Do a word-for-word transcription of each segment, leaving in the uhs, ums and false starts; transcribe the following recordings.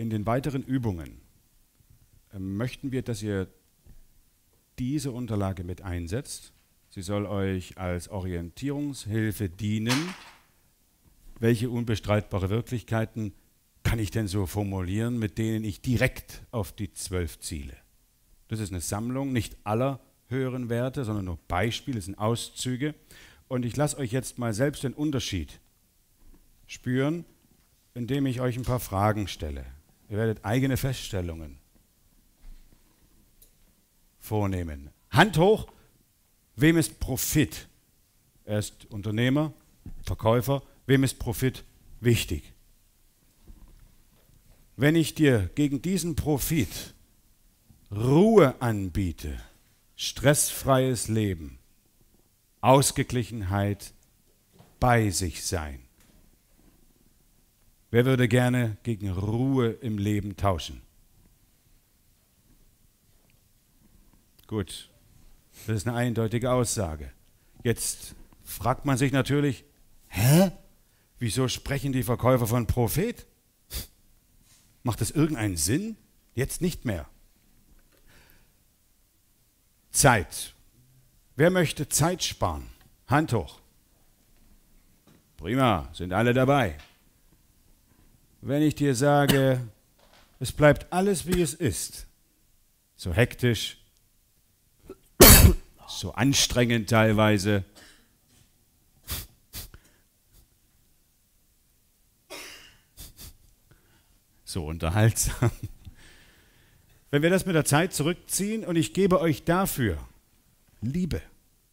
In den weiteren Übungen äh, möchten wir, dass ihr diese Unterlage mit einsetzt. Sie soll euch als Orientierungshilfe dienen. Welche unbestreitbare Wirklichkeiten kann ich denn so formulieren, mit denen ich direkt auf die zwölf ziele? Das ist eine Sammlung, nicht aller höheren Werte, sondern nur Beispiele, das sind Auszüge. Und ich lasse euch jetzt mal selbst den Unterschied spüren, indem ich euch ein paar Fragen stelle. Ihr werdet eigene Feststellungen vornehmen. Hand hoch, wem ist Profit? Er ist Unternehmer, Verkäufer. Wem ist Profit wichtig? Wenn ich dir gegen diesen Profit Ruhe anbiete, stressfreies Leben, Ausgeglichenheit, bei sich sein, wer würde gerne gegen Ruhe im Leben tauschen? Gut, das ist eine eindeutige Aussage. Jetzt fragt man sich natürlich, hä? Wieso sprechen die Verkäufer von Prophet? Macht das irgendeinen Sinn? Jetzt nicht mehr. Zeit. Wer möchte Zeit sparen? Hand hoch. Prima, sind alle dabei. Wenn ich dir sage, es bleibt alles wie es ist, so hektisch, so anstrengend teilweise, so unterhaltsam. Wenn wir das mit der Zeit zurückziehen und ich gebe euch dafür Liebe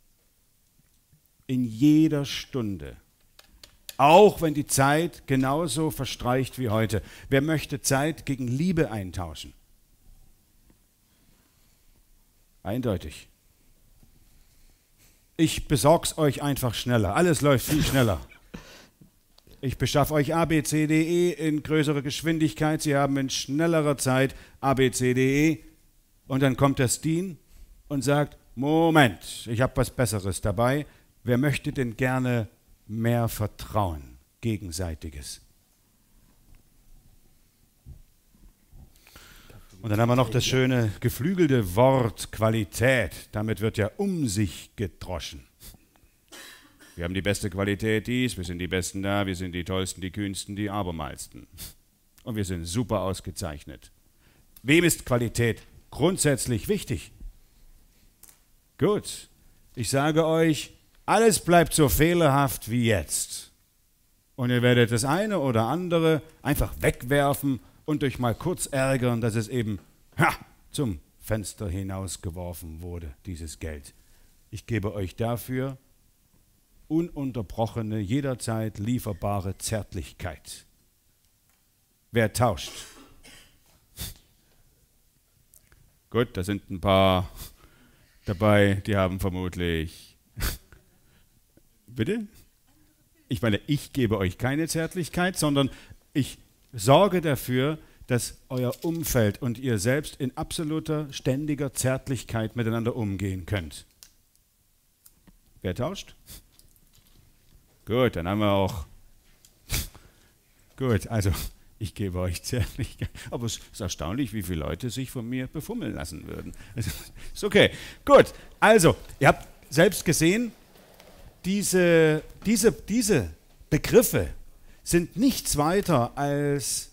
in jeder Stunde, auch wenn die Zeit genauso verstreicht wie heute. Wer möchte Zeit gegen Liebe eintauschen? Eindeutig. Ich besorg's euch einfach schneller. Alles läuft viel schneller. Ich beschaffe euch A B C D E in größerer Geschwindigkeit. Sie haben in schnellerer Zeit A B C D E. Und dann kommt der Steen und sagt, Moment, ich habe was Besseres dabei. Wer möchte denn gerne mehr Vertrauen, Gegenseitiges? Und dann haben wir noch das schöne geflügelte Wort Qualität. Damit wird ja um sich gedroschen. Wir haben die beste Qualität dies, wir sind die Besten da, wir sind die Tollsten, die Kühnsten, die Abermalsten. Und wir sind super ausgezeichnet. Wem ist Qualität grundsätzlich wichtig? Gut, ich sage euch, alles bleibt so fehlerhaft wie jetzt. Und ihr werdet das eine oder andere einfach wegwerfen und euch mal kurz ärgern, dass es eben ha, zum Fenster hinausgeworfen wurde, dieses Geld. Ich gebe euch dafür ununterbrochene, jederzeit lieferbare Zärtlichkeit. Wer tauscht? Gut, da sind ein paar dabei, die haben vermutlich... Bitte? Ich meine, ich gebe euch keine Zärtlichkeit, sondern ich sorge dafür, dass euer Umfeld und ihr selbst in absoluter, ständiger Zärtlichkeit miteinander umgehen könnt. Wer tauscht? Gut, dann haben wir auch... Gut, also ich gebe euch Zärtlichkeit. Aber es ist erstaunlich, wie viele Leute sich von mir befummeln lassen würden. Also, ist okay. Gut, also, ihr habt selbst gesehen, diese, diese, diese Begriffe sind nichts weiter als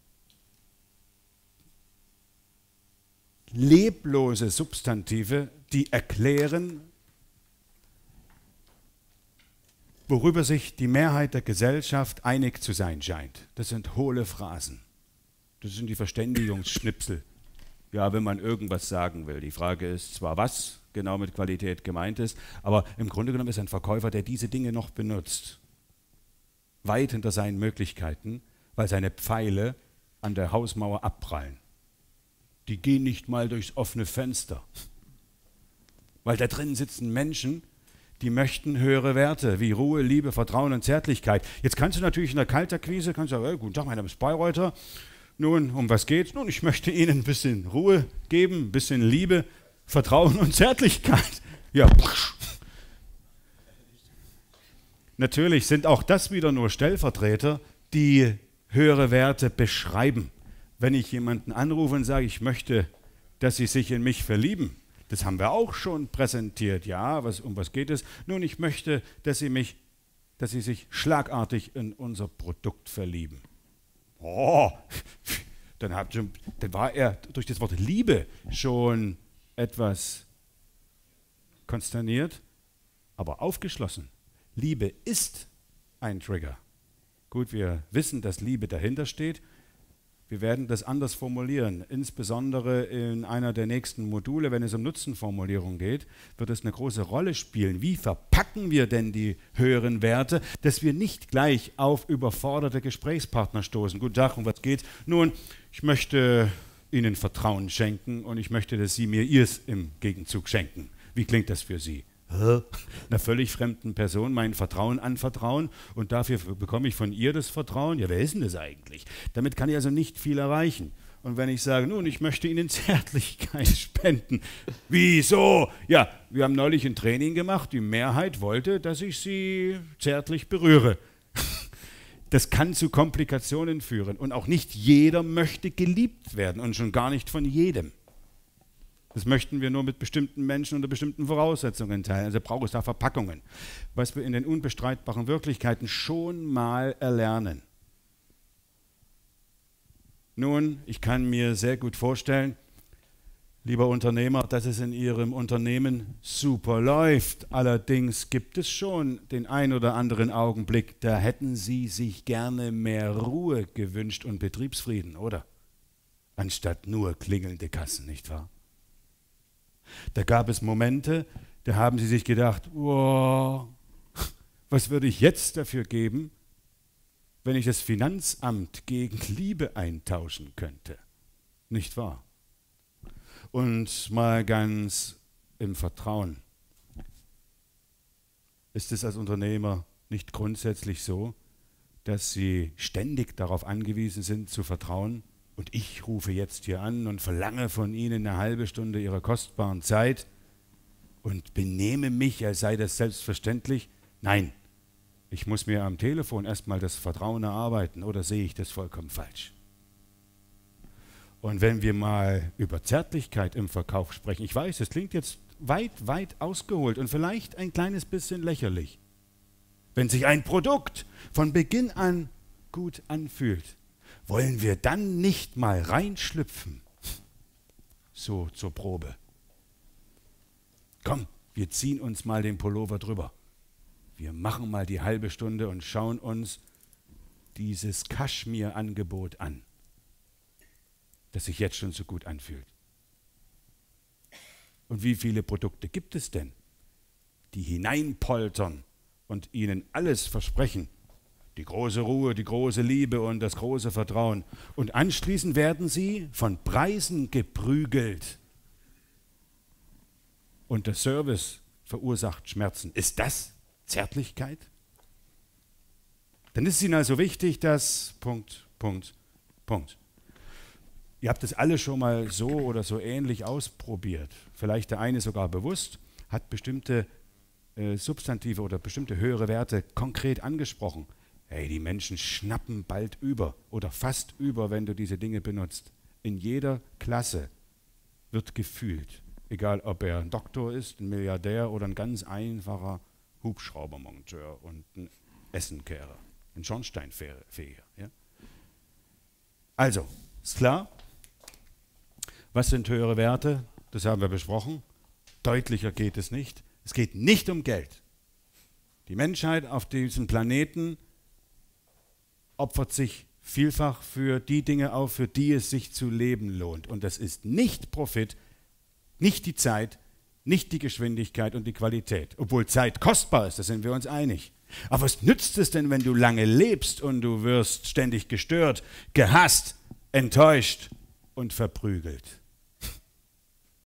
leblose Substantive, die erklären, worüber sich die Mehrheit der Gesellschaft einig zu sein scheint. Das sind hohle Phrasen. Das sind die Verständigungsschnipsel. Ja, wenn man irgendwas sagen will. Die Frage ist zwar, was genau mit Qualität gemeint ist, aber im Grunde genommen ist ein Verkäufer, der diese Dinge noch benutzt, weit hinter seinen Möglichkeiten, weil seine Pfeile an der Hausmauer abprallen. Die gehen nicht mal durchs offene Fenster, weil da drin sitzen Menschen, die möchten höhere Werte wie Ruhe, Liebe, Vertrauen und Zärtlichkeit. Jetzt kannst du natürlich in der Kaltakquise, kannst du sagen, hey, guten Tag, mein Name ist Bayreuther. Nun, um was geht's? Nun, ich möchte Ihnen ein bisschen Ruhe geben, ein bisschen Liebe, Vertrauen und Zärtlichkeit. Ja, natürlich sind auch das wieder nur Stellvertreter, die höhere Werte beschreiben. wenn ich jemanden anrufe und sage, ich möchte, dass Sie sich in mich verlieben. Das haben wir auch schon präsentiert. Ja, was, um was geht es? Nun, ich möchte, dass Sie mich, dass Sie sich schlagartig in unser Produkt verlieben. Oh, dann, hat schon, dann war er durch das Wort Liebe schon etwas konsterniert, aber aufgeschlossen. Liebe ist ein Trigger. Gut, wir wissen, dass Liebe dahinter steht. Wir werden das anders formulieren. Insbesondere in einer der nächsten Module, wenn es um Nutzenformulierung geht, wird es eine große Rolle spielen. Wie verpacken wir denn die höheren Werte, dass wir nicht gleich auf überforderte Gesprächspartner stoßen? Guten Tag, um was geht's? Nun, ich möchte Ihnen Vertrauen schenken und ich möchte, dass Sie mir Ihrs im Gegenzug schenken. Wie klingt das für Sie? Einer völlig fremden Person mein Vertrauen anvertrauen und dafür bekomme ich von ihr das Vertrauen? Ja, wer ist denn das eigentlich? Damit kann ich also nicht viel erreichen. Und wenn ich sage, nun, ich möchte Ihnen Zärtlichkeit spenden. Wieso? Ja, wir haben neulich ein Training gemacht, die Mehrheit wollte, dass ich sie zärtlich berühre. Das kann zu Komplikationen führen und auch nicht jeder möchte geliebt werden und schon gar nicht von jedem. Das möchten wir nur mit bestimmten Menschen unter bestimmten Voraussetzungen teilen. Also braucht es da Verpackungen, was wir in den unbestreitbaren Wirklichkeiten schon mal erlernen. Nun, ich kann mir sehr gut vorstellen, lieber Unternehmer, dass es in Ihrem Unternehmen super läuft. Allerdings gibt es schon den ein oder anderen Augenblick, da hätten Sie sich gerne mehr Ruhe gewünscht und Betriebsfrieden, oder? Anstatt nur klingelnde Kassen, nicht wahr? Da gab es Momente, da haben Sie sich gedacht, wow, was würde ich jetzt dafür geben, wenn ich das Finanzamt gegen Liebe eintauschen könnte? Nicht wahr? Und mal ganz im Vertrauen. Ist es als Unternehmer nicht grundsätzlich so, dass Sie ständig darauf angewiesen sind, zu vertrauen? Und ich rufe jetzt hier an und verlange von Ihnen eine halbe Stunde Ihrer kostbaren Zeit und benehme mich, als sei das selbstverständlich. Nein, ich muss mir am Telefon erstmal das Vertrauen erarbeiten, oder sehe ich das vollkommen falsch? Und wenn wir mal über Zärtlichkeit im Verkauf sprechen, ich weiß, das klingt jetzt weit, weit ausgeholt und vielleicht ein kleines bisschen lächerlich. Wenn sich ein Produkt von Beginn an gut anfühlt, wollen wir dann nicht mal reinschlüpfen? So zur Probe. Komm, wir ziehen uns mal den Pullover drüber. Wir machen mal die halbe Stunde und schauen uns dieses Kaschmir-Angebot an, das sich jetzt schon so gut anfühlt. Und wie viele Produkte gibt es denn, die hineinpoltern und Ihnen alles versprechen? Die große Ruhe, die große Liebe und das große Vertrauen. Und anschließend werden sie von Preisen geprügelt. Und der Service verursacht Schmerzen. Ist das Zärtlichkeit? Dann ist es Ihnen also wichtig, dass Punkt, Punkt, Punkt. Ihr habt es alle schon mal so oder so ähnlich ausprobiert. Vielleicht der eine sogar bewusst, hat bestimmte äh, Substantive oder bestimmte höhere Werte konkret angesprochen. Hey, die Menschen schnappen bald über oder fast über, wenn du diese Dinge benutzt. In jeder Klasse wird gefühlt, egal ob er ein Doktor ist, ein Milliardär oder ein ganz einfacher Hubschraubermonteur und ein Essenkehrer, ein Schornsteinfeger. Ja? Also, ist klar, was sind höhere Werte? Das haben wir besprochen. Deutlicher geht es nicht. Es geht nicht um Geld. Die Menschheit auf diesem Planeten opfert sich vielfach für die Dinge auf, für die es sich zu leben lohnt. Und das ist nicht Profit, nicht die Zeit, nicht die Geschwindigkeit und die Qualität. Obwohl Zeit kostbar ist, da sind wir uns einig. Aber was nützt es denn, wenn du lange lebst und du wirst ständig gestört, gehasst, enttäuscht und verprügelt?